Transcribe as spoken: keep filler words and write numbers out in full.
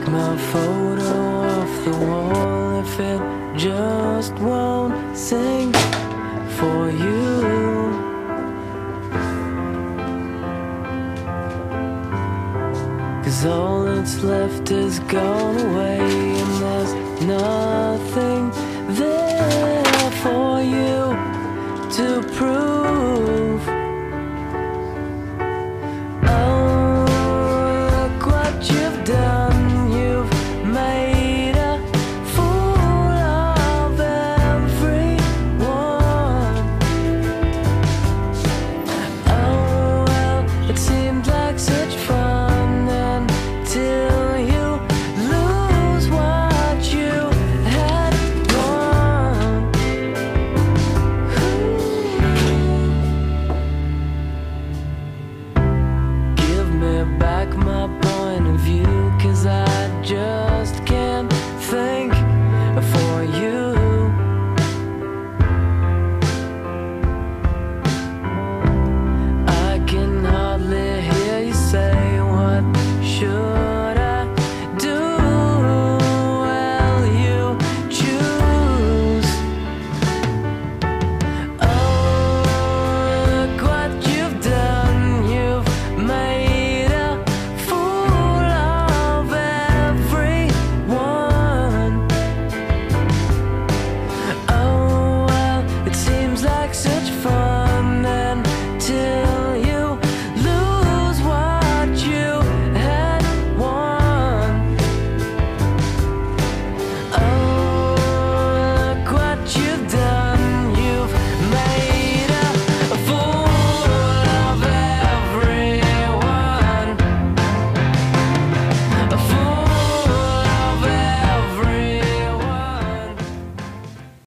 my photo off the wall if it just won't sing for you. Cause all that's left is gone away, and there's nothing there for you to prove.